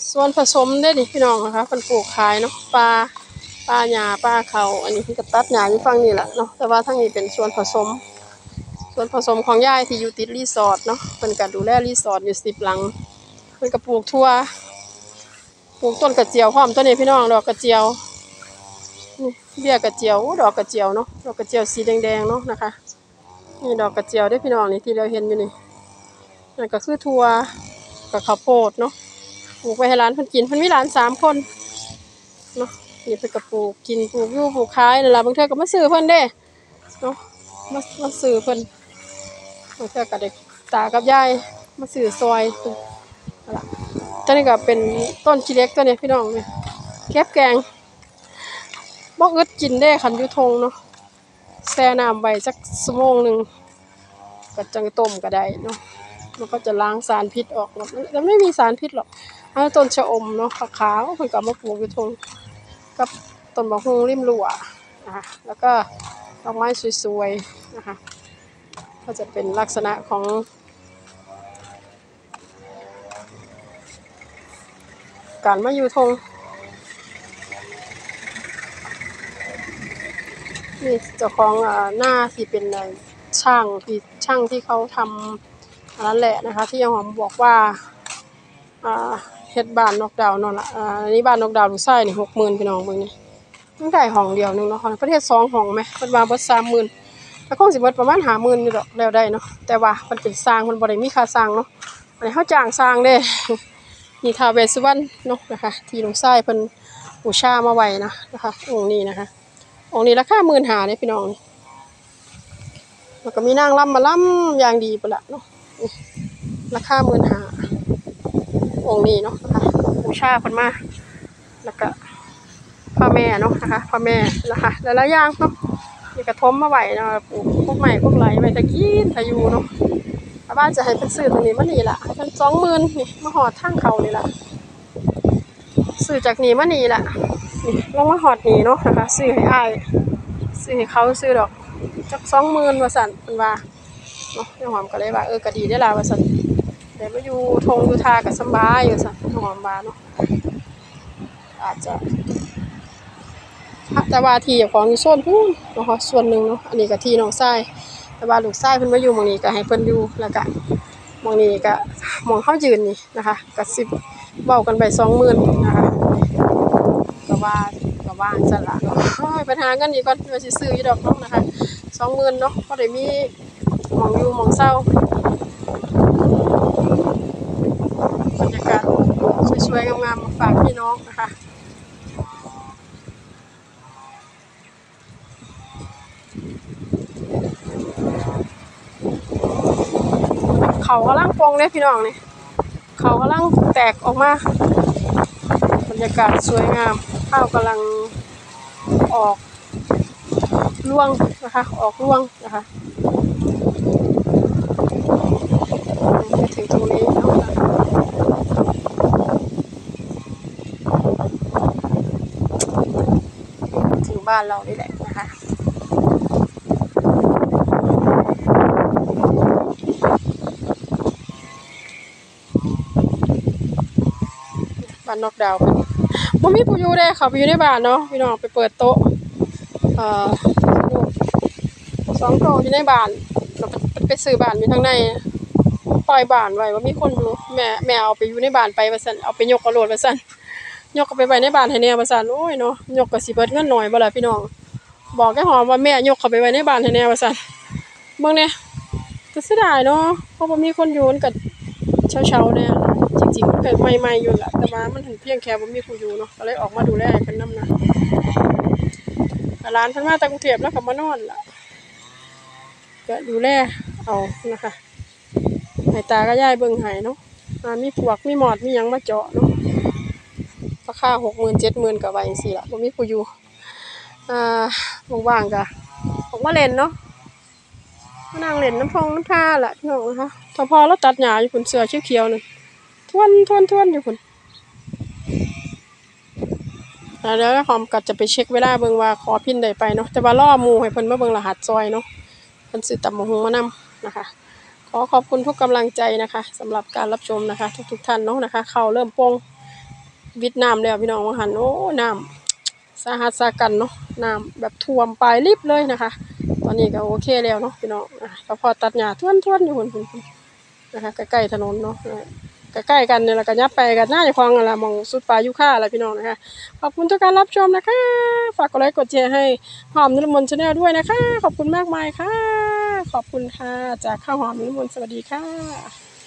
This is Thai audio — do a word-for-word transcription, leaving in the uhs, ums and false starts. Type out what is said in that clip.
ส่วนผสมได้ดิพี่น้องนะคะเป็นปลูกขายเนาะปลาปลาหญ้าปลาเขาอันนี้พี่ก็ตัดหญ้าอยู่ฝั่งนี้แหละเนาะแต่ว่าทั้งนี้เป็นส่วนผสมส่วนผสมของยายที่อยู่ติดรีสอร์ทเนาะเป็นการดูแลรีสอร์ทอยู่สิบหลังเป็นกระปลูกทั่วปลูกต้นกระเจียวพร้อมต้นนี้พี่น้องดอกกระเจียวนี่เบี้ยกระเจียวดอกกระเจียวเนาะดอกกระเจียวสีแดงๆเนาะนะคะนี่ดอกกระเจียวได้พี่น้องนี่ที่เราเห็นอยู่นี่นั่นก็คือทั่วกับข้าวโพดเนาะปลูกไว้ให้ร้านเพิ่นกินเพิ่นมีร้านสามคนเนาะนี่เพิ่นก็ปลูกกินปลูกอยู่ปลูกขายนั่นล่ะบางเทื่อก็มาซื้อเพิ่นเด้เนาะมามาซื้อเพิ่นบางเทื่อก็ได้ตากับยายมาซื้อซอยนั่นล่ะตัวนี้ก็เป็นต้นขี้เหล็กตัวนี้พี่น้องนี่เก็บแกงบ่อึดกินได้คันอยู่ทงเนาะแช่น้ำไว้สักชั่วโมงนึงก็จังต้มก็ได้เนาะมันก็จะล้างสารพิษออกหมดแล้วไม่มีสารพิษหรอกอันต้นชะอมเนาะขาวๆเพิ่นก็มาปลูกอยู่ทงกับต้นบักฮุงริมรั้วนะคะแล้วก็ดอกไม้สวยๆนะคะก็จะเป็นลักษณะของการมาอยู่ทงนี่เจ้าของอ่าหน้าที่เป็นช่างที่ช่างที่เขาทำอันนั้นแหละนะคะที่ยังหอมบอกว่าอ่าเฮ็ดบ้านนกดาวนั่นล่ะอ่าอันนี้บ้านนกดาวลูกชายนี่ หกหมื่น พี่น้องเบิ่งนี่มันได้ห้องเดียวนึงเนาะประเทศสองห้องมั้ยเพิ่นว่าเบิด สามหมื่น แล้วคงสิเบิดประมาณ ห้าหมื่น อยู่ดอกแล้วได้เนาะแต่ว่ามันเป็นสร้างมันบ่ได้มีค่าสร้างเนาะอันนี้เฮาจ้างสร้างเด้นี่ท้าวเวสสุวรรณเนาะนะคะที่ลูกชายเพิ่นบูชามาไว้นะนะคะองค์นี้นะคะองค์นี้ราคา หนึ่งหมื่นห้าพัน เด้พี่น้องแล้วก็มีนางรำมาลำอย่างดีพุ่นล่ะเนาะราคา หนึ่งหมื่นห้าพัน องค์นี้เนาะนะคะบูชาเพิ่นมาแล้วก็พระแม่เนาะนะคะพระแม่นะคะหลายๆอย่างเนาะนี่กระทมมาไว้เนาะปลูกพวกใหม่พวกไหลไว้ตะกี้ทายูเนาะชาวบ้านจะให้เพิ่นซื้อตรงนี้มานี่ล่ะให้เพิ่น สองหมื่น นี่มาหอดทางเขานี่ล่ะซื้อจากนี่มานี่ล่ะนี่ลงมาหอดนี่เนาะนะคะซื้อให้อ้ายซื้อให้เขาซื้อดอกจัก สองหมื่น ว่าซั่นเพิ่นว่าเนาะน้องหอมก็เลยว่าเออก็ดีได้ล่ะว่าซั่นได้มาอยู่ทงอยู่ทาก็สบายว่าซั่นน้องหอมว่าเนาะอาจจะแต่ว่าที่ของอยู่โซนพู้นเนาะส่วนหนึ่งเนาะอันนี้ก็ที่น้องชายแต่ว่าลูกชายเพิ่นมาอยู่หม้องนี้ก็ให้เพิ่นอยู่แล้วก็หม้องนี้ก็หม้องเฮายืนนี่นะคะก็สิเว้ากันไป สองหมื่น นะคะก็ว่าก็ว่าจังซั่นล่ะเนาะโอ้ยไปหาเงินอีกก่อนว่าสิซื้ออยู่ดอกเนาะนะคะ สองหมื่น เนาะบ่ได้มีหม้องอยู่หม้องเช่าบรรยากาศสวยๆงามๆมาฝากพี่น้องนะคะเขากำลังปงเลยพี่น้องนี่เขากำลังแตกออกมาบรรยากาศสวยงามข้าวกำลังออกร่วงนะคะออกร่วงนะคะไปถึงตรงนี้ถึงบ้านเรานี่แหละนะคะบ้านนอกดาวน์บ่มีผู้อยู่เด้เขาไปอยู่ในบ้านเนาะพี่น้องไปเปิดโต๊ะเอ่อสองโต๊ะอยู่ในบ้านแล้วไปซื้อบ้านอยู่ทางในปล่อยบ้านไว้ว่ามีคนอยู่แม่แม่เอาไปอยู่ในบ้านไปว่าซั่นเอาไปยกเอาโลดว่าซั่นยกเอาไปไว้ในบ้านให้แน่ว่าซั่นโอ้ยเนาะยกก็สิเบิดเงินน้อยบ่ล่ะพี่น้องบอกแกหอมว่าแม่ยกเข้าไปไว้ในบ้านให้แน่ว่าซั่นเบิ่งแน่ก็เสียดายเนาะเพราะบ่มีคนอยู่มันก็เช้าๆแน่จริงๆมันก็ใหม่ๆอยู่ล่ะแต่ว่ามันถึงเพียงแค่บ่มีผู้อยู่เนาะก็เลยออกมาดูแลให้เพิ่นนำนะหลานเพิ่นมาจากกรุงเทพแล้วก็มานอนล่ะก็ดูแลเอานะคะให้ตากับยายเบิ่งให้เนาะอ่ามีปลวกมีหมอดมีหยังมาเจาะเนาะราคา หกหมื่น เจ็ดหมื่น ก็ไว้จังซี่ล่ะบ่มีผู้อยู่อ่าว่างๆก็ออกมาเล่นเนาะมานั่งเล่นน้ำพองน้ำท่าล่ะพี่น้องนะคะถ้าพอเราตัดหญ้าอยู่พุ่นเสือเขียวๆนั่นทวนๆๆอยู่พุ่นแล้วเดี๋ยวหอมก็จะไปเช็คเวลาเบิ่งว่าขอพินได้ไปเนาะแต่ว่ารอหมู่ให้เพิ่นมาเบิ่งรหัสซอยเนาะเพิ่นซื้อตำบักหุ่งมานำนะคะขอขอบคุณทุกกำลังใจนะคะสำหรับการรับชมนะคะทุกๆท่านเนาะนะคะเข้าเริ่มโป่งวิดน้ำแล้วพี่น้องว่าหันโอ้น้ำสาหัสสากันเนาะน้ำแบบท่วมปลายลิบเลยนะคะ ตอนนี้ก็โอเคแล้วเนาะพี่น้องอ่ะก็พอตัดหญ้าท่วนๆอยู่คนคนนะคะใกล้ๆถนนเนาะใกล้ๆกันเนี่ยแหละก็ยับไปกันหน้าจะคลองอะไรมองสุดปลายุค่าอะไรพี่น้องนะคะขอบคุณทุกการรับชมนะคะฝากกดไลค์กดแชร์ให้หอมนิรมนต์ชาแนลด้วยนะคะขอบคุณมากมายค่ะขอบคุณค่ะจากข้าวหอมนิรมนต์สวัสดีค่ะ